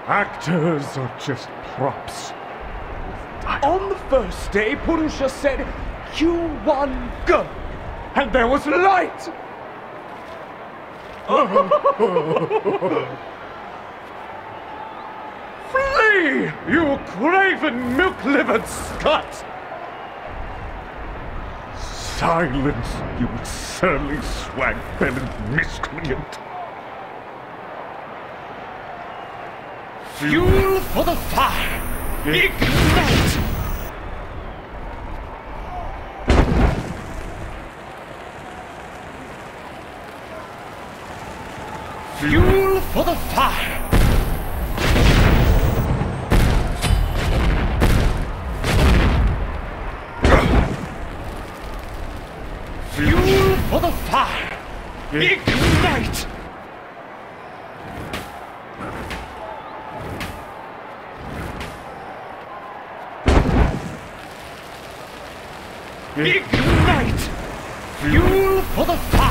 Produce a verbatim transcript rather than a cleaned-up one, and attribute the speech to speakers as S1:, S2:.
S1: Actors are just props.
S2: On the first day, Purusha said, "You one go," and there was light. Flee, you craven, milk-livered scut!
S1: Silence, you surly, swag-bellied miscreant.
S2: Fuel for the fire! Ignite! Fuel for the fire! Fuel for the fire! Ignite! Ignite! Fuel for the fire!